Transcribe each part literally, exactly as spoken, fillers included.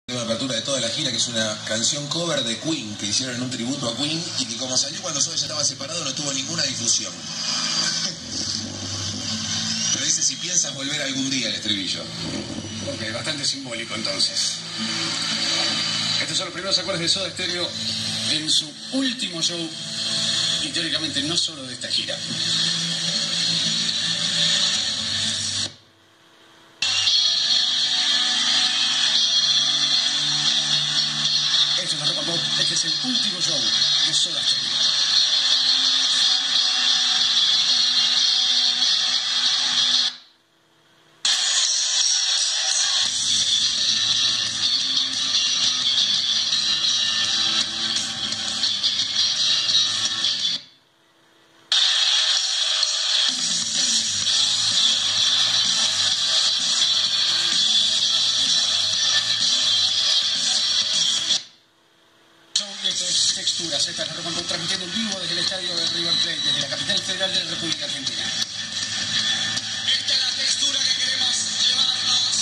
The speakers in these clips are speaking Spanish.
de apertura de toda la gira, que es una canción cover de Queen, que hicieron en un tributo a Queen, y que como salió cuando Soda ya estaba separado no tuvo ninguna difusión. Pero dice, si piensas volver algún día, el estribillo. Ok, bastante simbólico entonces. Estos son los primeros acordes de Soda Stereo en su último show, y teóricamente no solo de esta gira. Esto es la Rock and Pop. Este es el último show de Soda Stereo. Esto es Texturas, esta es la Rock and Pop, transmitiendo en vivo desde el estadio de River Plate, desde la capital federal de la República Argentina. Esta es la textura que queremos llevarnos.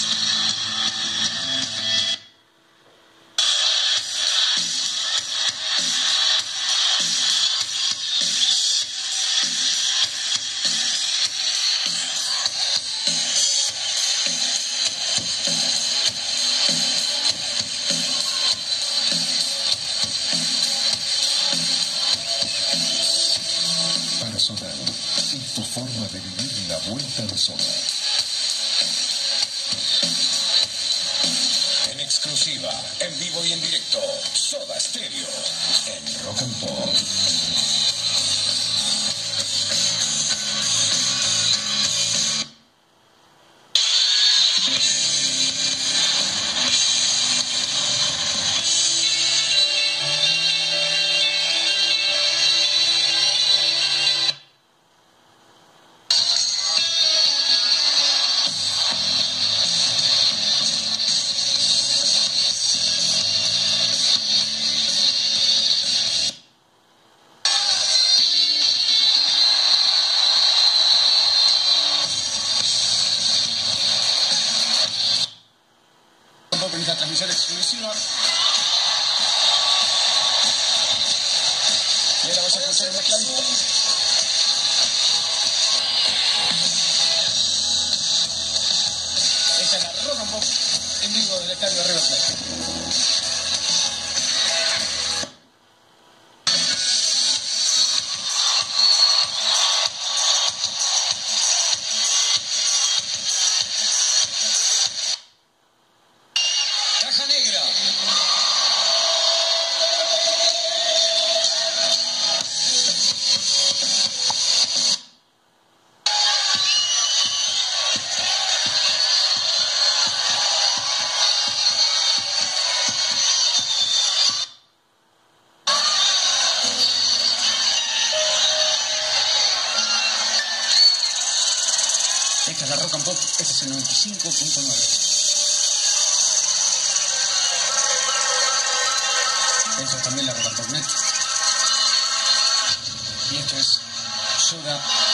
Soda, es tu forma de vivir la vuelta al sol. En exclusiva, en vivo y en directo, Soda Stereo, en Rock and Pop. En esta transmisión exclusiva. Y ahora vas a escuchar una clavija. Esta es la Rock and Pop en vivo del estadio River Plate. Caja negra. Esta es la Rock and Pop, este es el noventa y cinco punto nueve. Eso es también la Rock and Pop Net. Y esto es Soda